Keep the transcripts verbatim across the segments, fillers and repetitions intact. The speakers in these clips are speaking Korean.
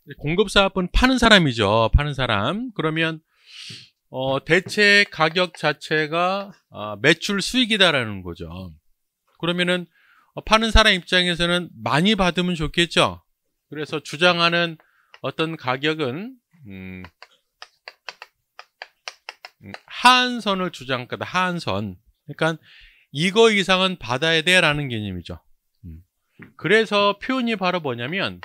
공급사업은 파는 사람이죠. 파는 사람. 그러면 어, 대체 가격 자체가 어, 매출 수익이다라는 거죠. 그러면은 어, 파는 사람 입장에서는 많이 받으면 좋겠죠. 그래서 주장하는 어떤 가격은 음, 하한선을 주장하다. 하한선. 그러니까 이거 이상은 받아야 돼라는 개념이죠. 음. 그래서 표현이 바로 뭐냐면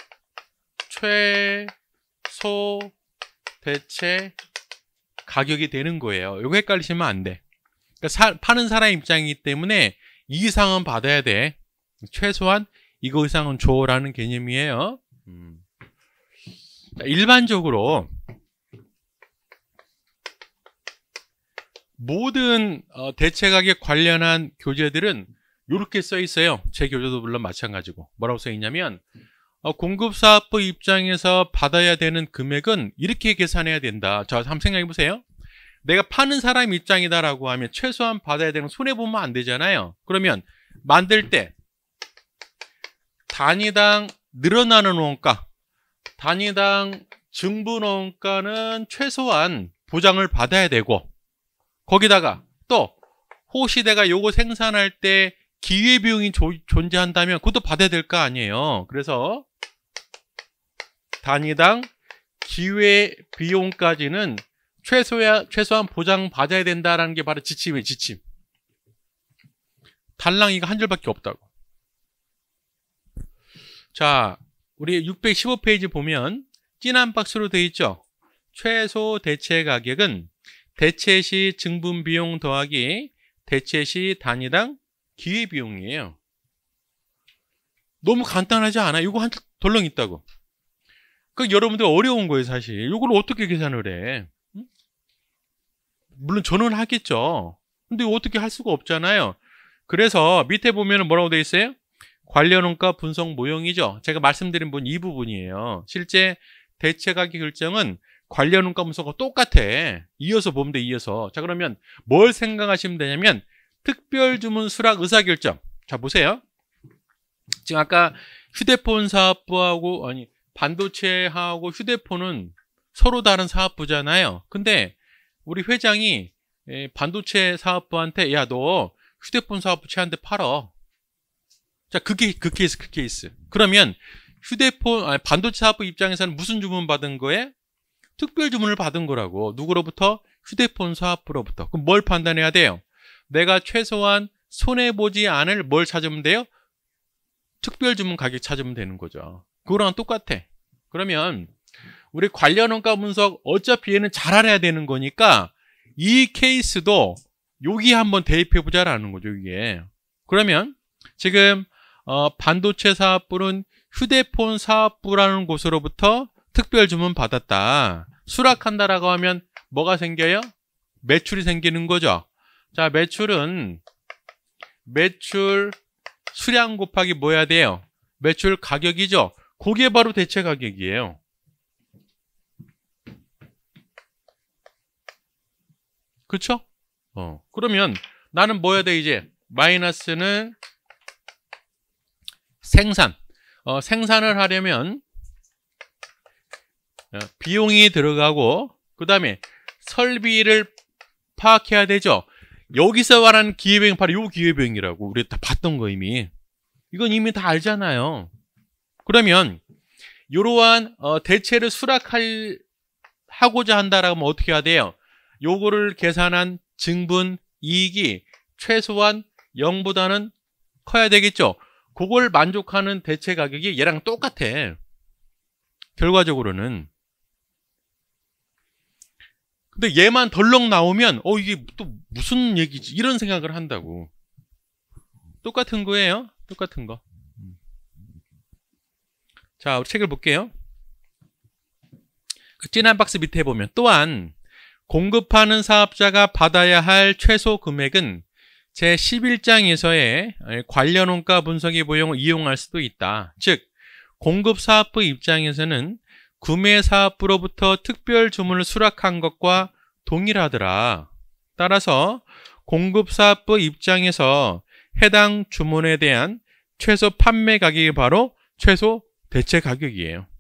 최소 대체 가격이 되는 거예요. 이거 헷갈리시면 안 돼. 그러니까 사, 파는 사람 입장이기 때문에 이 이상은 받아야 돼. 최소한 이거 이상은 줘라는 개념이에요. 음. 자, 일반적으로 모든 어, 대체 가격 관련한 교재들은 이렇게 써 있어요. 제 교재도 물론 마찬가지고. 뭐라고 써 있냐면 어, 공급사업부 입장에서 받아야 되는 금액은 이렇게 계산해야 된다. 자, 한번 생각해 보세요. 내가 파는 사람 입장이다라고 하면 최소한 받아야 되는 손해보면 안 되잖아요. 그러면 만들 때 단위당 늘어나는 원가, 단위당 증분 원가는 최소한 보장을 받아야 되고, 거기다가 또 호시대가 요거 생산할 때 기회비용이 조, 존재한다면 그것도 받아야 될 거 아니에요. 그래서 단위당 기회비용까지는 최소야, 최소한 보장받아야 된다라는 게 바로 지침이에요. 지침. 달랑이가 한 줄밖에 없다고. 자, 우리 육백십오 페이지 보면 진한 박스로 되어 있죠. 최소 대체 가격은 대체 시 증분 비용 더하기 대체 시 단위당 기회비용이에요. 너무 간단하지 않아? 이거 한 덜렁 있다고. 그 여러분들 어려운 거예요, 사실. 이걸 어떻게 계산을 해? 응? 물론 저는 하겠죠. 근데 어떻게 할 수가 없잖아요. 그래서 밑에 보면 뭐라고 되어 있어요? 관련 원가 분석 모형이죠. 제가 말씀드린 부분 이 부분이에요. 실제 대체 가격 결정은 관련 원가 분석과 똑같아. 이어서 보면 돼, 이어서. 자, 그러면 뭘 생각하시면 되냐면 특별 주문 수락 의사결정. 자, 보세요. 지금 아까 휴대폰 사업부하고 아니 반도체하고 휴대폰은 서로 다른 사업부잖아요. 근데 우리 회장이 반도체 사업부한테 야, 너 휴대폰 사업부 쟤한테 팔어. 자, 그게 그 케이스, 그 케이스. 그러면 휴대폰 아니 반도체 사업부 입장에서는 무슨 주문 받은 거에? 특별 주문을 받은 거라고. 누구로부터? 휴대폰 사업부로부터. 그럼 뭘 판단해야 돼요? 내가 최소한 손해보지 않을 뭘 찾으면 돼요? 특별 주문 가격 찾으면 되는 거죠. 그거랑 똑같아. 그러면 우리 관련 원가 분석 어차피 얘는 잘 알아야 되는 거니까 이 케이스도 여기 한번 대입해 보자라는 거죠, 이게. 그러면 지금 어, 반도체 사업부는 휴대폰 사업부라는 곳으로부터 특별 주문 받았다. 수락한다라고 하면 뭐가 생겨요? 매출이 생기는 거죠. 자, 매출은 매출 수량 곱하기 뭐 해야 돼요? 매출 가격이죠. 그게 바로 대체 가격이에요. 그렇죠? 어. 그러면 나는 뭐 해야 돼 이제? 마이너스는 생산. 어, 생산을 하려면 어, 비용이 들어가고 그 다음에 설비를 파악해야 되죠. 여기서 말하는 기회비용 바로 요 기회비용이라고 우리 다 봤던 거 이미. 이건 이미 다 알잖아요. 그러면 이러한 어, 대체를 수락할 하고자 한다라고 하면 어떻게 해야 돼요? 요거를 계산한 증분 이익이 최소한 영보다는 커야 되겠죠. 그걸 만족하는 대체 가격이 얘랑 똑같아. 결과적으로는. 근데 얘만 덜렁 나오면 어 이게 또 무슨 얘기지? 이런 생각을 한다고. 똑같은 거예요. 똑같은 거. 자, 우리 책을 볼게요. 그 진한 박스 밑에 보면 또한 공급하는 사업자가 받아야 할 최소 금액은 제십일 장에서의 관련 원가 분석의 모형을 이용할 수도 있다. 즉, 공급사업부 입장에서는 구매사업부로부터 특별 주문을 수락한 것과 동일하더라. 따라서 공급사업부 입장에서 해당 주문에 대한 최소 판매 가격이 바로 최소 대체 가격이에요.